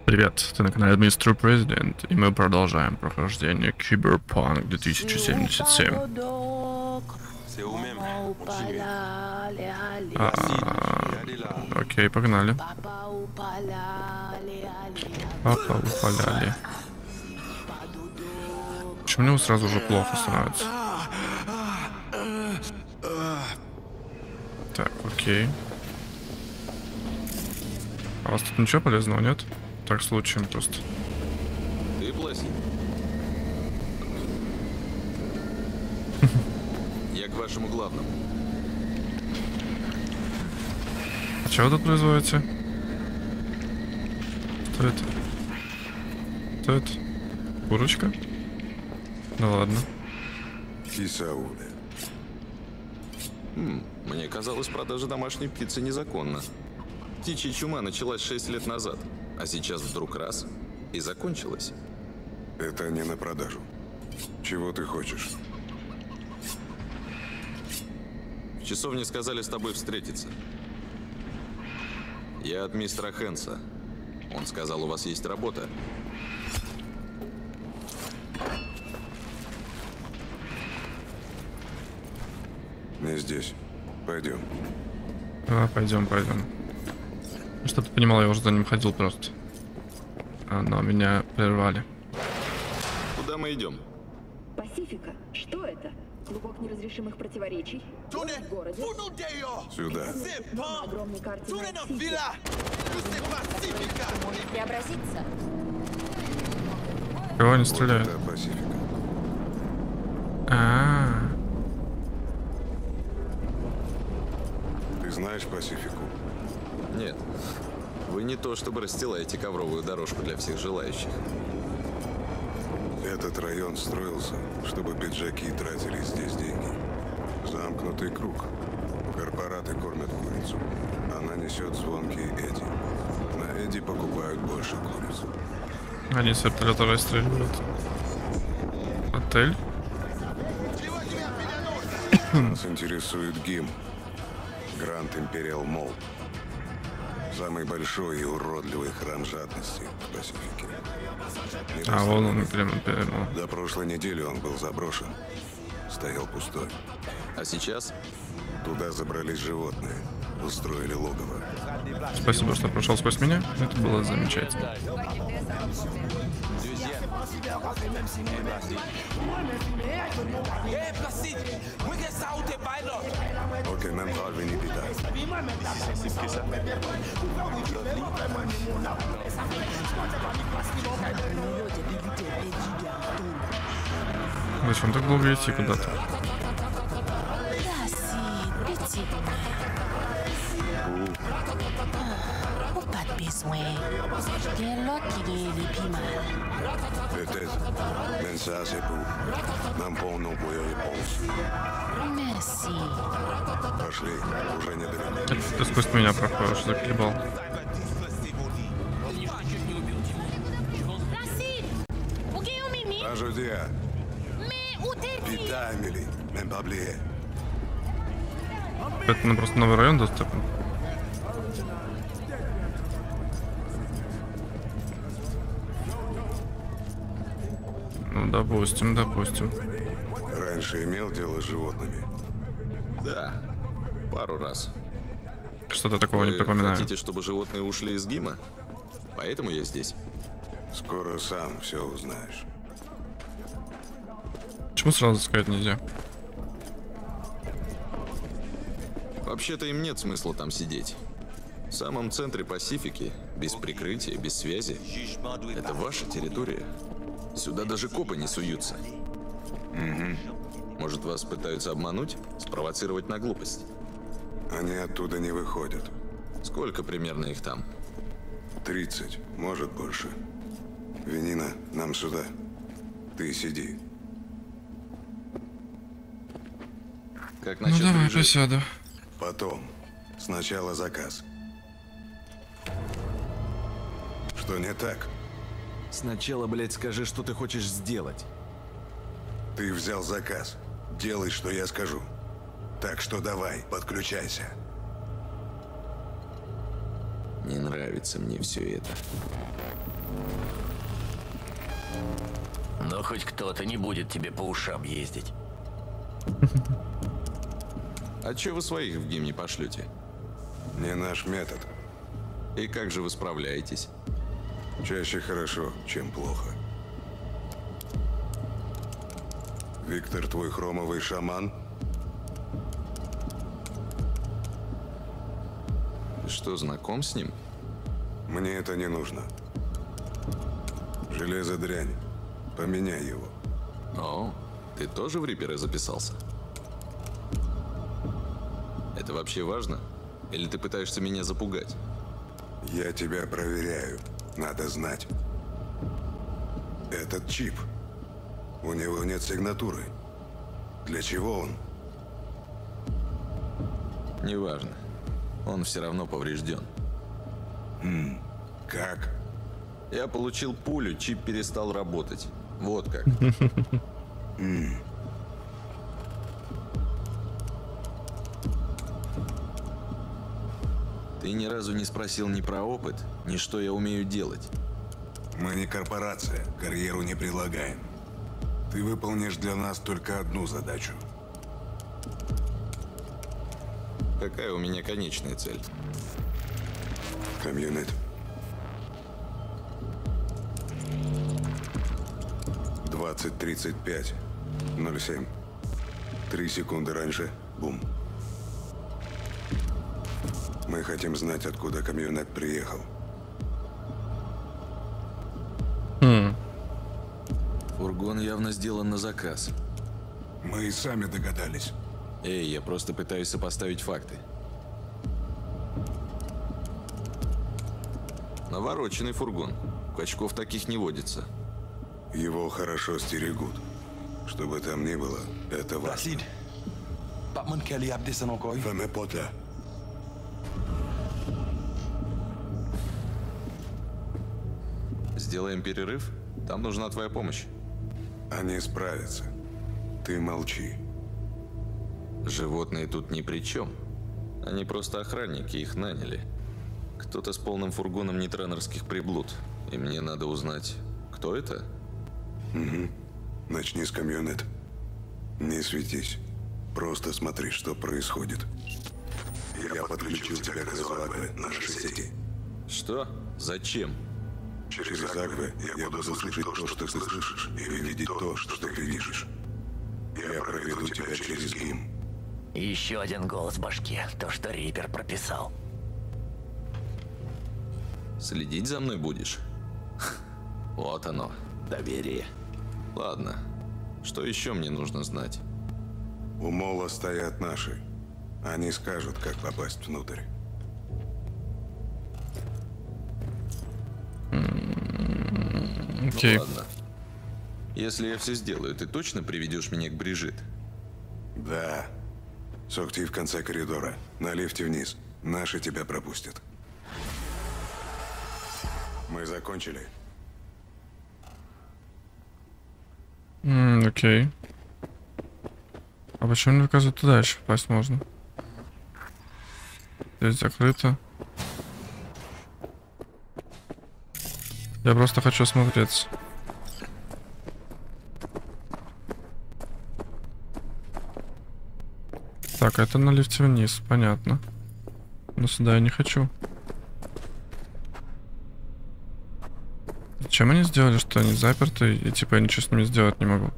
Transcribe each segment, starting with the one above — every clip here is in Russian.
Привет, ты на канале Mr. President, и мы продолжаем прохождение Cyberpunk 2077. Окей, погнали. Папа упаляли. Почему мне сразу уже плохо становится? Так, окей. А у вас тут ничего полезного нет? Так случаем просто. Ты плохий. Я к вашему главному. А что вы тут производите? Что это? Что это? Курочка? Ну ладно. Кисауля. Мне казалось, продажа домашней птицы незаконна. Птичья чума началась 6 лет назад, а сейчас вдруг раз и закончилась. Это не на продажу. Чего ты хочешь? В часовне сказали с тобой встретиться. Я от мистера Хэнса. Он сказал, у вас есть работа. Не здесь. Пойдем. Пойдем. Что-то понимал, я уже за ним ходил просто. Но меня прервали. Куда мы идем? Пасифика? Что это? Клубок неразрешимых противоречий? В городе? Сюда. На огромной карте Найт-Сити. Может преобразиться? Кого они Вот стреляют? это Пасифика. Ты знаешь Пасифику? Нет. Вы не то чтобы расстилаете ковровую дорожку для всех желающих. Этот район строился, чтобы пиджаки тратили здесь деньги. Замкнутый круг. Корпораты кормят курицу. Она несет звонкие Эдди. На Эдди покупают больше куриц. Они с вертолета расстреливают. Отель? Нас интересует ГИМ. Гранд Империал Молл. Самый большой и уродливый храм жадности в Пасифике. Вон он прямо перемол. До прошлой недели он был заброшен. Стоял пустой. А сейчас? Туда забрались животные. Устроили логово. Спасибо, что прошел сквозь меня. Это было замечательно. Окей, нам правда не питать. Зачем так долго идти куда-то? Pas de besoin. Il y a l'autre qui est les piments. Peut-être. Mais ça, c'est pour. Нам полную réponse. Merci. Пошли, уже недалеко. Это ты сквозь меня проходишь, заколебал. Placide! Où est au mimi? Ajoudia, Mais où t'es-tu? Pita, Emily, même pas oublié. Это просто новый район доступен. Ну, допустим. Раньше имел дело с животными. Да. Пару раз. Что-то такого не Вы припоминаю. хотите, чтобы животные ушли из ГИМа? Поэтому я здесь. Скоро сам все узнаешь. Почему сразу сказать нельзя? Вообще-то им нет смысла там сидеть. В самом центре Пасифики, без прикрытия, без связи. Это ваша территория. Сюда даже копы не суются. Может, вас пытаются обмануть? Спровоцировать на глупость? Они оттуда не выходят. Сколько примерно их там? 30, может больше. Винина, нам сюда. Ты сиди. Как Ну насчет давай, рыжей? присяду. Потом. Сначала заказ. Что не так? Сначала, блядь, скажи, что ты хочешь сделать. Ты взял заказ. Делай, что я скажу. Так что давай, подключайся. Не нравится мне все это. Но хоть кто-то не будет тебе по ушам ездить. А чё вы своих в ГИМ не пошлете? Не наш метод. И как же вы справляетесь? Чаще хорошо, чем плохо. Виктор, твой хромовый шаман? Ты что, знаком с ним? Мне это не нужно. Железо дрянь. Поменяй его. О, ты тоже в Риперы записался? Это вообще важно? Или ты пытаешься меня запугать? Я тебя проверяю. Надо знать. Этот чип. У него нет сигнатуры. Для чего он? Неважно. Он все равно поврежден. Как? Я получил пулю, чип перестал работать. Вот как. Ты ни разу не спросил ни про опыт, ни что я умею делать. Мы не корпорация, карьеру не предлагаем. Ты выполнишь для нас только одну задачу. Какая у меня конечная цель? Камьонет. 20:35. 07. 3 секунды раньше. Бум. Мы хотим знать, откуда камьонет приехал. Фургон явно сделан на заказ. Мы и сами догадались. Эй, я просто пытаюсь сопоставить факты. Навороченный фургон. Качков таких не водится. Его хорошо стерегут. Что бы там ни было, это важно. Феме Потля. Сделаем перерыв? Там нужна твоя помощь. Они справятся. Ты молчи. Животные тут ни при чем. Они просто охранники, их наняли. Кто-то с полным фургоном нейтренерских приблуд. И мне надо узнать, кто это? Начни с камьонет. Не светись. Просто смотри, что происходит. Я подключил тебя к Агве нашей сети. Что? Зачем? Через Агве я буду слышать то, что ты слышишь, и видеть то, что ты видишь. Я проведу тебя через ГИМ. Еще один голос в башке. То, что Рипер прописал. Следить за мной будешь? Вот оно, доверие. Ладно, что еще мне нужно знать? У Мола стоят наши. Они скажут, как попасть внутрь. Окей. Ну ладно. Если я все сделаю, ты точно приведешь меня к Брижит? Да. Сокти в конце коридора. На лифте вниз. Наши тебя пропустят. Мы закончили. Окей. А почему мне оказывается туда еще попасть можно? Здесь закрыто. Я просто хочу осмотреться. Так, это на лифте вниз, понятно. Но сюда я не хочу. Зачем они сделали, что они заперты, и типа я ничего с ними сделать не могу?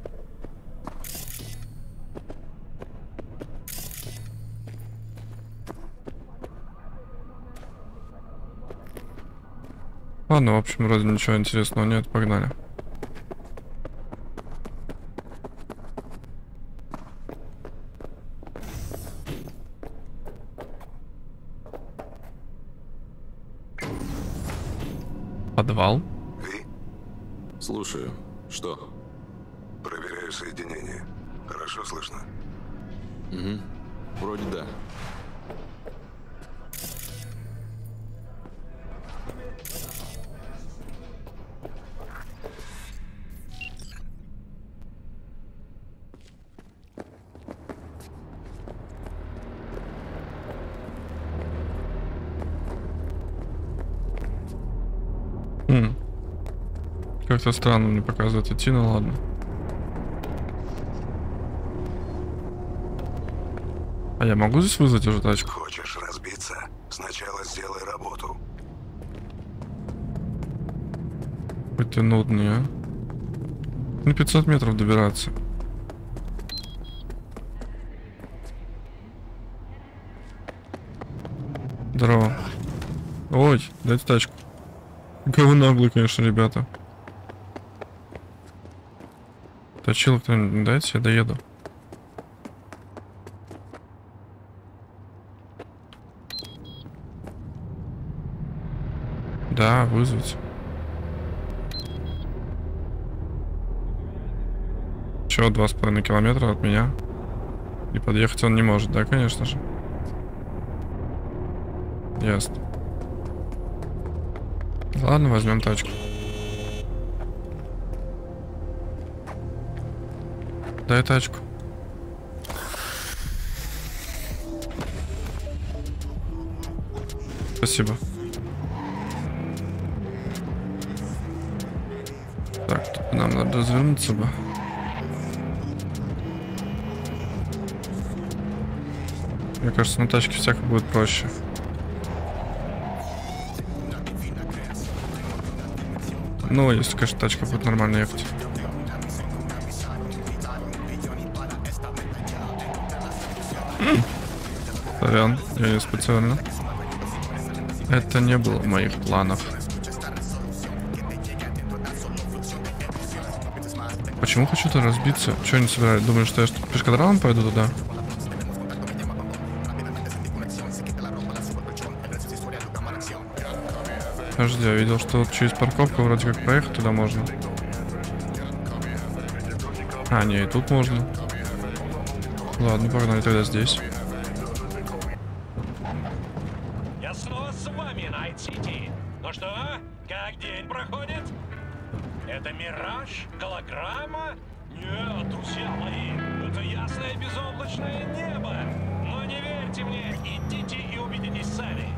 Ладно, в общем, вроде ничего интересного нет, погнали. Подвал? Ви? Слушаю. Что? Проверяю соединение. Хорошо слышно? Угу. Вроде да. Как-то странно мне показывает идти, ну ладно. А я могу здесь вызвать уже тачку? Хочешь разбиться? Сначала сделай работу. Какой ты нудный, а? На 500 метров добираться. Здорово. Ой, дайте тачку. Какой вы наглый, конечно, ребята. Точило кто-нибудь, дайте, я доеду. Да, вызвать. Еще 2,5 километра от меня. И подъехать он не может, да, конечно же. Ясно. Ладно, возьмем тачку. Дай тачку. Спасибо. Так, тут нам надо развернуться бы. Мне кажется, на тачке всяко будет проще. Ну, если, конечно, тачка будет нормально ехать. Сорян, я не специально. Это не было в моих планах. Почему хочу-то разбиться? Чего не собираюсь? Думаю, что я пешкадралом пойду туда? Подожди, я видел, что вот через парковку вроде как проехать туда можно. А, не, и тут можно. Ладно, погнали тогда здесь. Я снова с вами, Найт-Сити. Ну что, как день проходит? Это мираж? Голограмма? Нет, друзья мои, это ясное безоблачное небо. Но не верьте мне, идите и убедитесь сами.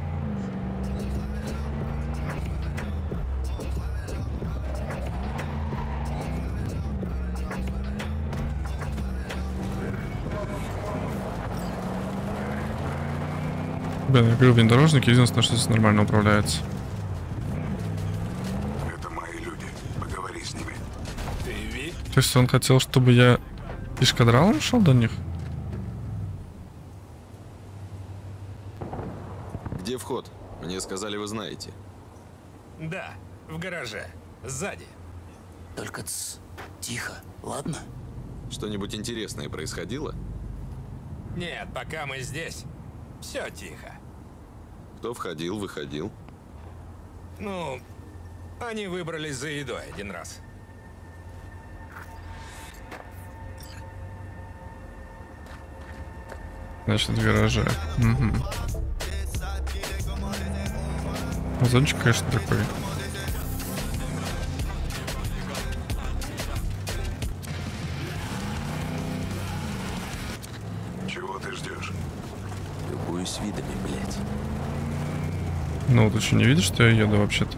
Блин, я говорю, внедорожник единственное, что здесь нормально управляется. Это мои люди. Поговори с ними. То есть он хотел, чтобы я пешкадралом шел до них? Где вход? Мне сказали, вы знаете. Да, в гараже. Сзади. Только тихо, ладно? Что-нибудь интересное происходило? Нет, пока мы здесь, все тихо. Кто входил, выходил? Ну, они выбрались за едой один раз. Значит, в гараже. Угу. Зончик, конечно, такой. Чего ты ждешь? Любуюсь видами, блядь. Ну, ты что, не видишь, что я еду вообще-то?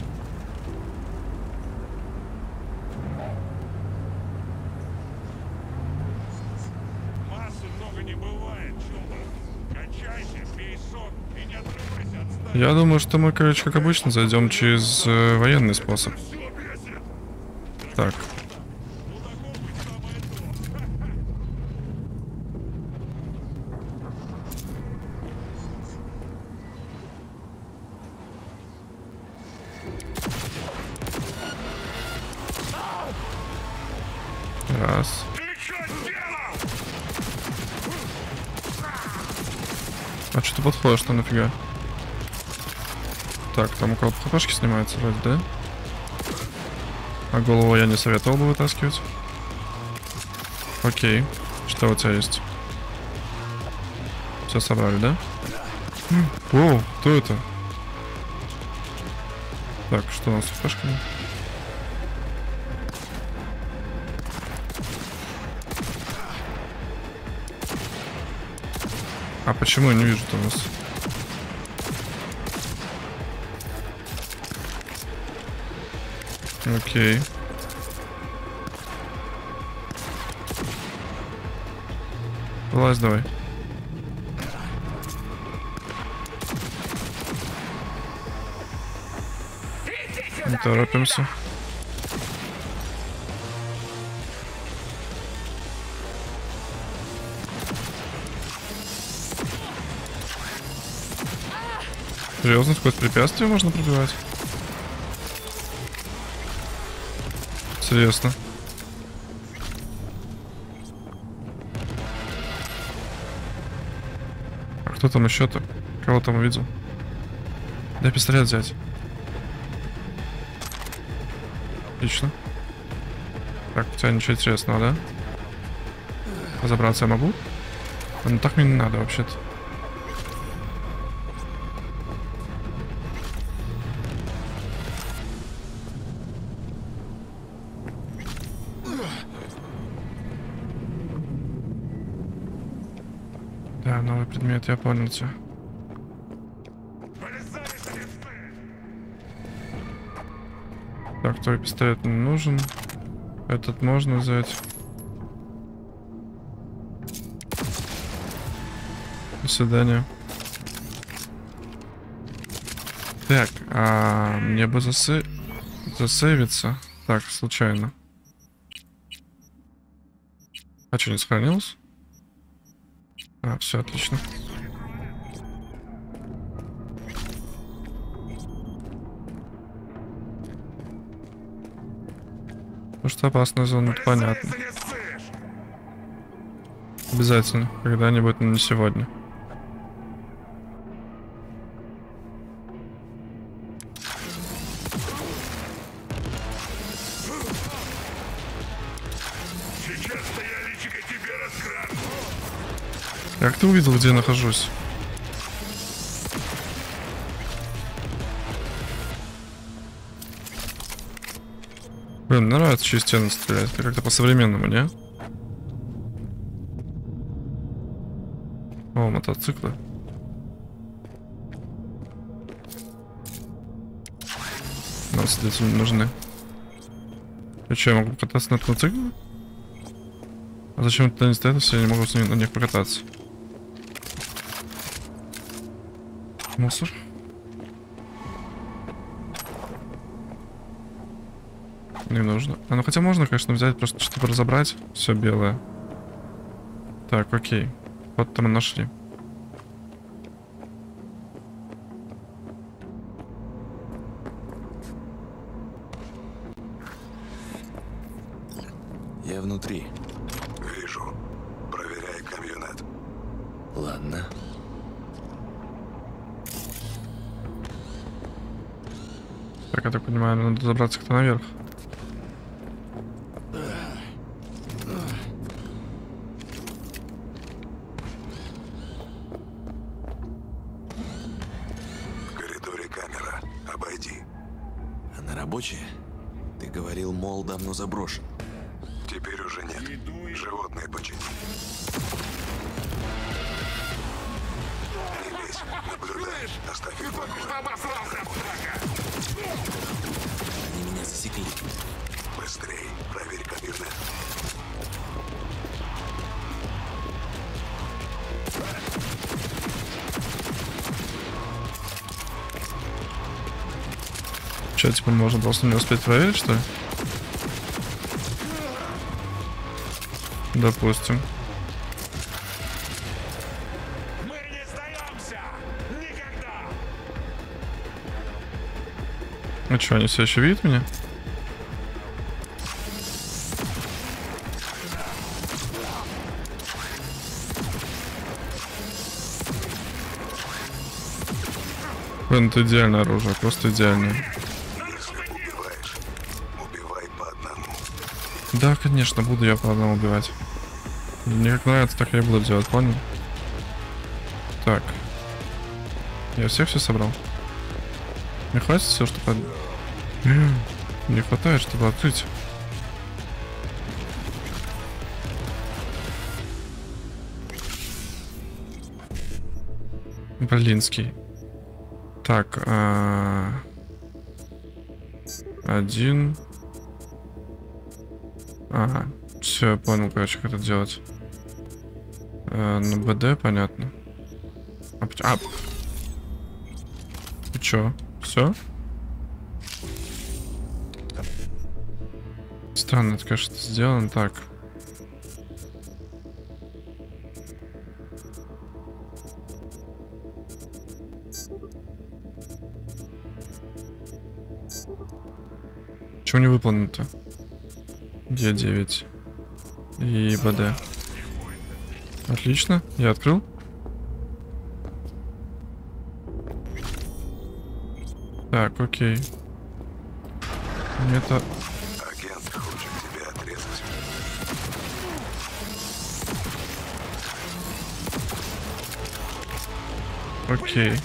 Массы много не бывает, чувак. Качайся, пей сок и не отрывайся от стаи. Я думаю, что мы, короче, как обычно, зайдем через военный способ. Так. Раз. А что ты подходишь-то нафига? Так, там у кого-то хпшки снимаются вроде, да? А голову я не советовал бы вытаскивать. Окей. Что у тебя есть? Все собрали, да? О, кто это? Так, что у нас с хпшками? А почему я не вижу-то у нас? Окей. Вылазь давай. Не торопимся. Серьезно, сквозь препятствия можно пробивать? Интересно. А кто там еще-то? Кого там увидел? Дай пистолет взять. Отлично. Так, у тебя ничего интересного, да? Разобраться я могу? Ну так мне не надо вообще-то. Да, новый предмет, я понял тебя. Так, твой пистолет не нужен. Этот можно взять. До свидания. Так, мне бы засейвиться. Так, случайно. А что, не сохранилось? А, все отлично. Потому что опасная зона, это понятно. Обязательно, когда-нибудь, но не сегодня. Как ты увидел, где я нахожусь? Блин, мне нравится через стены стрелять. Это как-то по-современному, не? О, мотоциклы. Нам следовательно нужны. И что, я могу кататься на мотоцикле? А зачем это не стоит, если я не могу с ними на них покататься? Мусор. Не нужно. А, ну хотя можно, конечно, взять, просто чтобы разобрать все белое. Так, окей. Вот там мы нашли. Я внутри. Вижу. Проверяй камьонет. Ладно. Так, я так понимаю, надо забраться как-то наверх. В коридоре камера. Обойди. Она рабочая? Ты говорил, мол, давно заброшен. Теперь уже нет. Животные почини. Не лезь. Наблюдай. Оставь их в покое. Они меня засекли. Быстрей. Проверь камеры. Че, типа, можно просто не успеть проверить, что ли? Допустим. Мы не сдаемся! Никогда! А что, они все еще видят меня? Блин, это идеальное оружие, просто идеальное. Если убиваешь, убивай по одному. Да, конечно, буду я по одному убивать. Мне как нравится, так я и буду делать, понял? Так. Я всех все собрал? Не хватит все, чтобы... Не хватает, чтобы открыть. Блинский. Так, один. Ага, все, я понял, короче, как это делать. На БД, понятно. Ты чё? Все? Странно, это, конечно, сделано так. Чего не выполнено-то? Г9 и БД. Отлично, я открыл. Так, окей. Это... Агент хочет тебя отрезать. Окей.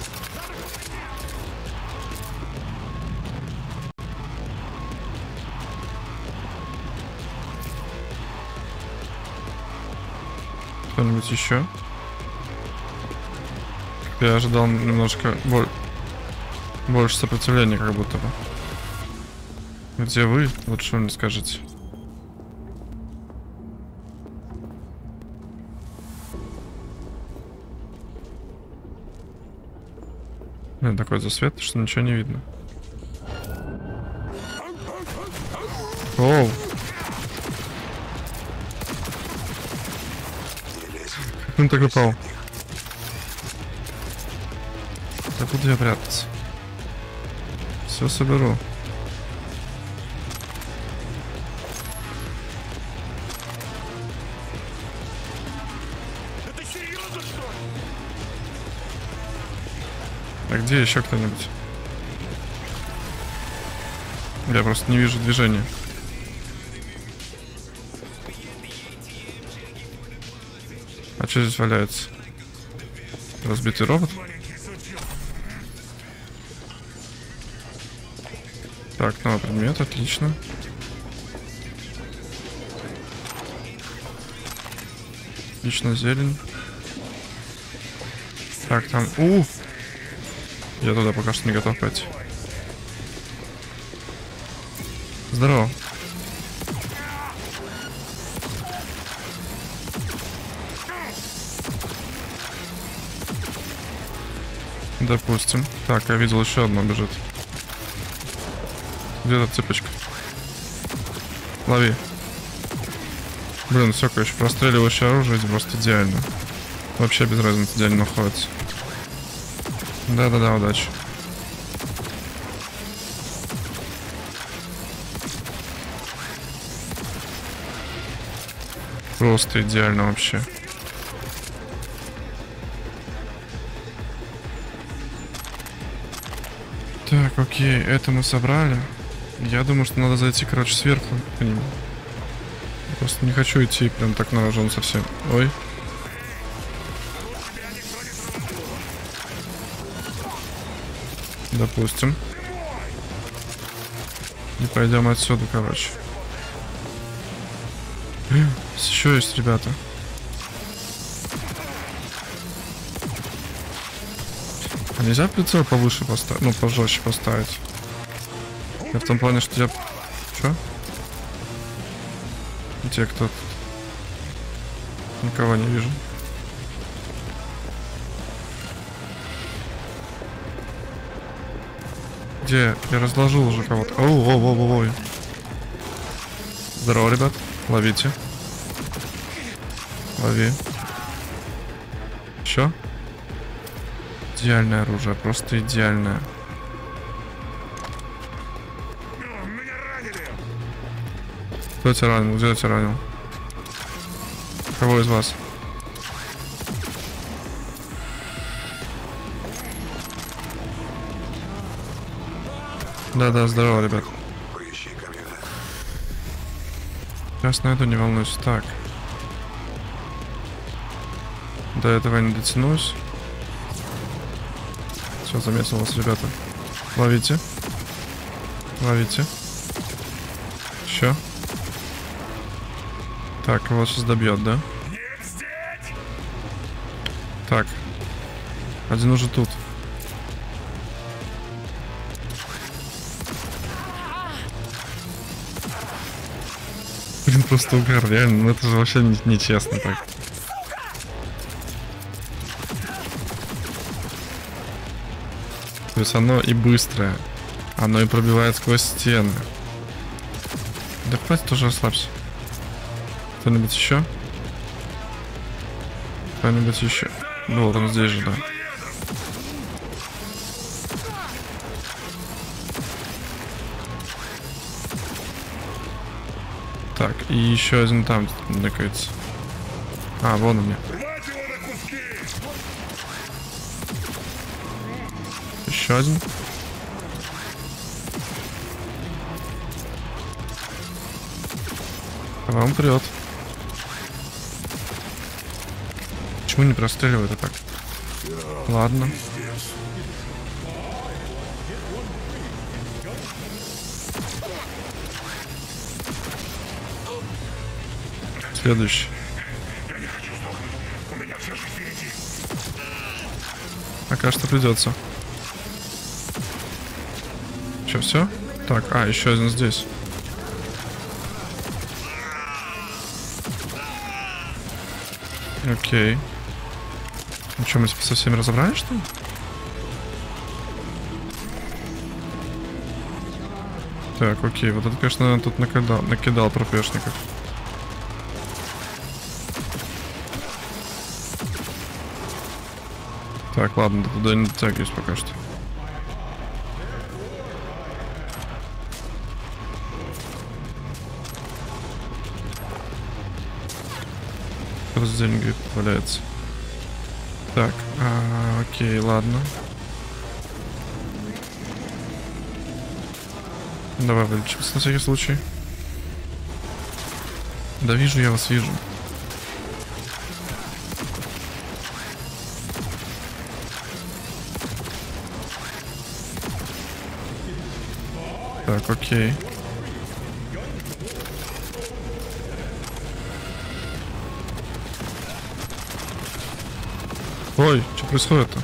Что-нибудь еще? Я ожидал немножко больше сопротивления, как будто бы. Где вы? Вот что мне скажете. Такой засвет, что ничего не видно. Оу! Как он так упал? Да буду я прятаться. Все соберу. Это серьезно, что ли? А где еще кто-нибудь? Я просто не вижу движения. А что здесь валяется? Разбитый робот? Так, новый предмет, отлично. Отлично, зелень. Так, там... Я туда пока что не готов пойти. Здорово. Допустим. Так, я видел еще одно бежит. Где-то цепочка. Лови. Блин, все, короче, простреливающее оружие здесь просто идеально. Вообще без разницы, идеально находится. Да-да-да, удачи. Просто идеально вообще. Так, окей, это мы собрали. Я думаю, что надо зайти, короче, сверху к ним. Просто не хочу идти прям так на рожон совсем. Ой. Допустим. И пойдем отсюда, короче. Еще есть, ребята. А нельзя прицел повыше поставить? Ну, пожестче поставить. Я в том плане, что я... Чё? Где кто-то? Никого не вижу. Где? Я разложил уже кого-то. Ой. Здорово, ребят. Ловите. Лови. Еще? Идеальное оружие, просто идеальное. Кто тебя ранил? Где тебя ранил? Кого из вас? Да-да, здорово, ребят. Сейчас найду, не волнуйся. Так. До этого я не дотянусь. Все, заметил вас, ребята. Ловите. Ловите. Еще. Так, его сейчас добьет, да? Так. Один уже тут. Блин, просто угар, реально. Ну это же вообще нечестно так. То есть оно и быстрое. Оно и пробивает сквозь стены. Да хватит, тоже расслабься. Кто-нибудь еще? Кто-нибудь еще? Ну, вот он здесь же, да. Так, и еще один там накается. А, вон у меня. Еще один. Вам прет. Почему не простреливает так? Ладно. Следующий. Пока что придется. Че, все? Так, еще один здесь. Окей. Ну что, мы типа со всеми разобрались, что ли? Так, окей. Вот это, конечно, тут накидал пропешников. Так, ладно, туда не дотягиваюсь пока что. Раздельный гриб валяется. Так, окей, ладно. Давай вылечимся на всякий случай. Да вижу, я вас вижу. Так, окей. Ой, что происходит-то?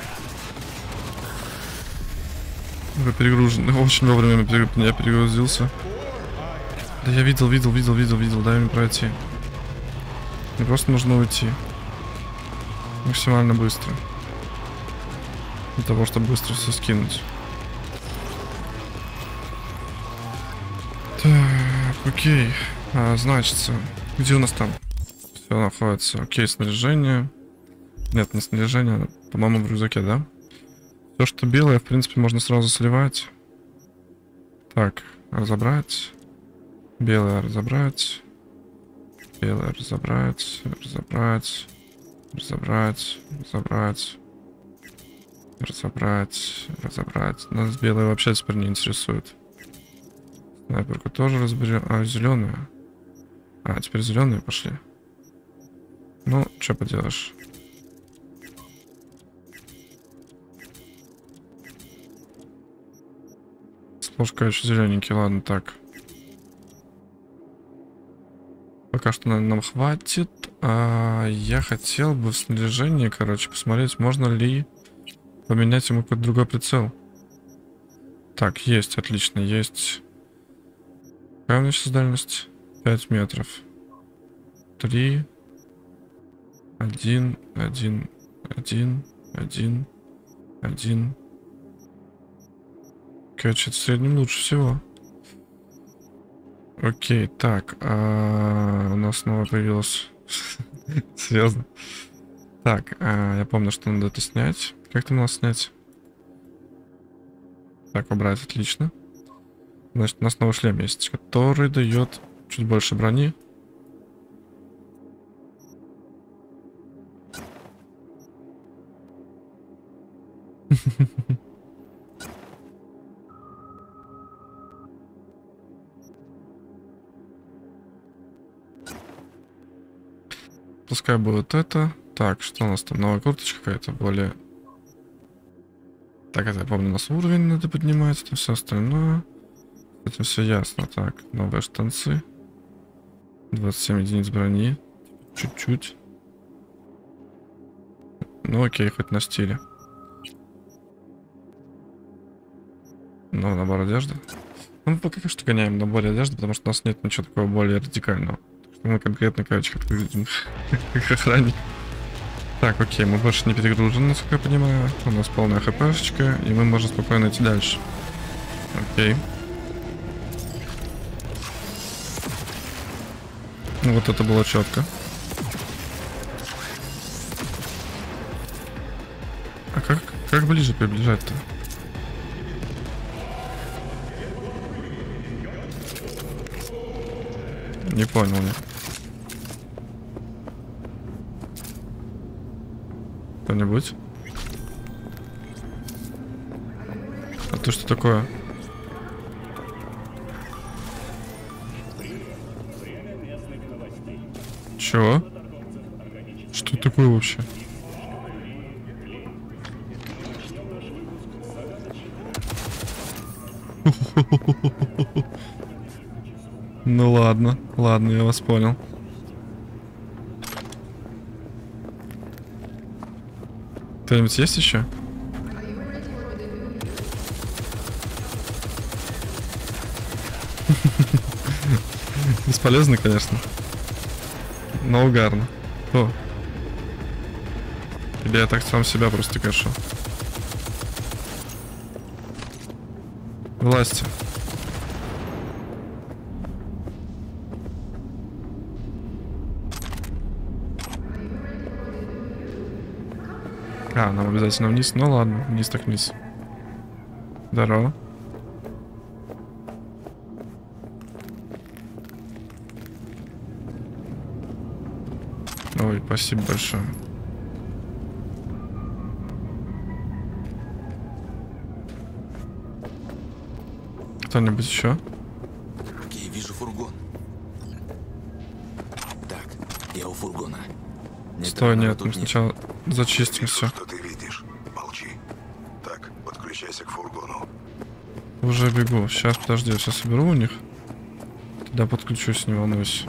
Вы перегружены. Очень вовремя я перегрузился. Да я видел. Дай мне пройти. Мне просто нужно уйти. Максимально быстро. Для того, чтобы быстро все скинуть. Так, окей. Значит, где у нас там? Все находится. Окей, снаряжение. Нет, не снаряжение, по-моему, в рюкзаке, да? Все, что белое, в принципе, можно сразу сливать. Так, разобрать. Белое разобрать. Белое разобрать. Разобрать. Нас белое вообще теперь не интересует. Снайперку тоже разберем. Зеленую. Теперь зеленые пошли. Ну, что поделаешь. Ложка еще зелененький, ладно, так. Пока что, наверное, нам хватит. Я хотел бы в снаряжении, короче, посмотреть, можно ли поменять ему какой-то другой прицел. Так, есть, отлично, есть. Какая у нас сейчас дальность? 5 метров. 3. 1. Короче, в среднем лучше всего. Окей, так. У нас снова появилось... Серьезно? Так, я помню, что надо это снять. Как там нас снять? Так, убрать, отлично. Значит, у нас новый шлем есть, который дает чуть больше брони. Пускай будет это. Так, что у нас там? Новая курточка какая-то более... Так, это я помню, у нас уровень надо поднимать, это все остальное. С этим все ясно. Так, новые штанцы. 27 единиц брони. Чуть-чуть. Ну окей, хоть на стиле. Ну, набор одежды. Ну, пока что гоняем набор одежды, потому что у нас нет ничего такого более радикального. Мы конкретно, короче, как выглядим, как охранник. Так, окей, мы больше не перегружены, насколько я понимаю. У нас полная хпшечка, и мы можем спокойно идти дальше. Окей. Ну, вот это было четко. А как ближе приближать-то? Не понял я. Кто-нибудь? А то что такое? Чего? Что такое вообще? Ну ладно, ладно, я вас понял. Кто-нибудь есть еще? Бесполезно, конечно. Но угарно. О. Или я так сам себя просто кашу. Власти. А, нам обязательно вниз. Ну ладно, вниз так вниз. Здорово. Ой, спасибо большое. Кто-нибудь еще? Окей, вижу фургон. Так, я у фургона. Стой, нет, мы сначала зачистим все. Что ты видишь? Молчи. Так, подключайся к фургону. Уже бегу. Сейчас, подожди, я все соберу у них. Тогда подключусь, не волнуйся.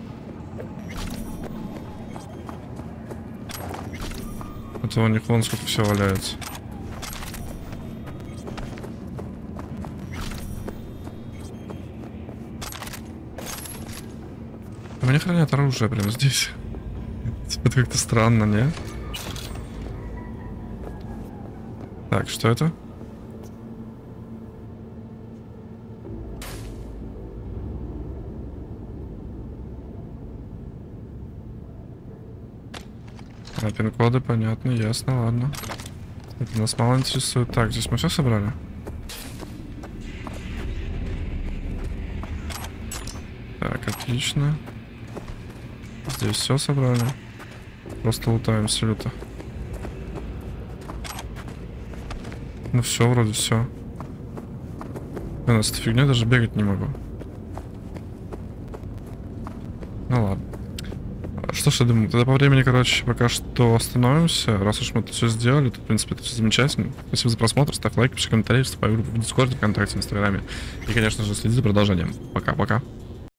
А то у них вон сколько все валяется. Они хранят оружие прямо здесь. Это как-то странно, не? Так, что это? А, пин-коды, понятно, ясно, ладно. Это нас мало интересует. Так, здесь мы все собрали? Так, отлично. Здесь все собрали. Просто лутаем с люта. Ну все, вроде все. Я с этой фигней даже бегать не могу. Ну ладно. Что ж, я думаю, тогда по времени, короче, пока что остановимся. Раз уж мы это все сделали, то, в принципе, это все замечательно. Спасибо за просмотр, ставь лайк, пиши комментарии, вступай в группу в Дискорде, ВКонтакте, Инстаграме. И, конечно же, следи за продолжением. Пока-пока.